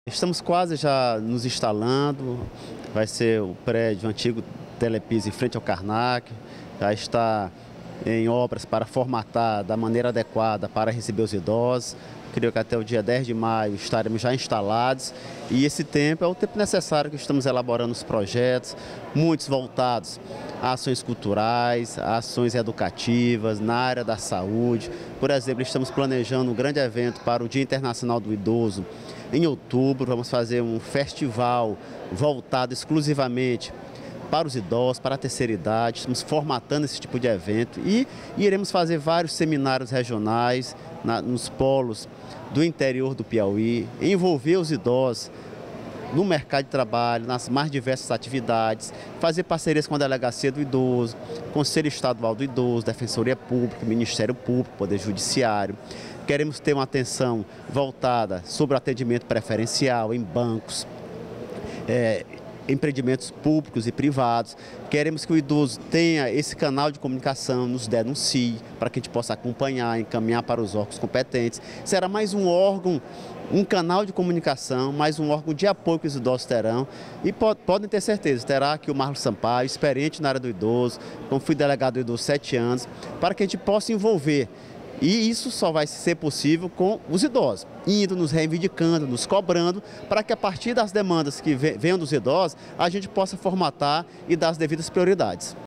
Estamos quase já nos instalando, vai ser o prédio antigo Telepisa em frente ao Karnak, já está em obras para formatar da maneira adequada para receber os idosos. Creio que até o dia 10 de maio estaremos já instalados e esse tempo é o tempo necessário que estamos elaborando os projetos, muitos voltados a ações culturais, a ações educativas, na área da saúde. Por exemplo, estamos planejando um grande evento para o Dia Internacional do Idoso. Em outubro, vamos fazer um festival voltado exclusivamente para os idosos, para a terceira idade. Estamos formatando esse tipo de evento e iremos fazer vários seminários regionais nos polos do interior do Piauí, envolver os idosos no mercado de trabalho, nas mais diversas atividades, fazer parcerias com a Delegacia do Idoso, Conselho Estadual do Idoso, Defensoria Pública, Ministério Público, Poder Judiciário. Queremos ter uma atenção voltada sobre o atendimento preferencial em bancos, empreendimentos públicos e privados. Queremos que o idoso tenha esse canal de comunicação, nos denuncie, para que a gente possa acompanhar, encaminhar para os órgãos competentes. Será mais um órgão, um canal de comunicação, mais um órgão de apoio que os idosos terão. E podem ter certeza, terá aqui o Marlos Sampaio, experiente na área do idoso, como fui delegado do idoso 7 anos, para que a gente possa envolver. E isso só vai ser possível com os idosos, indo, nos reivindicando, nos cobrando, para que a partir das demandas que venham dos idosos, a gente possa formatar e dar as devidas prioridades.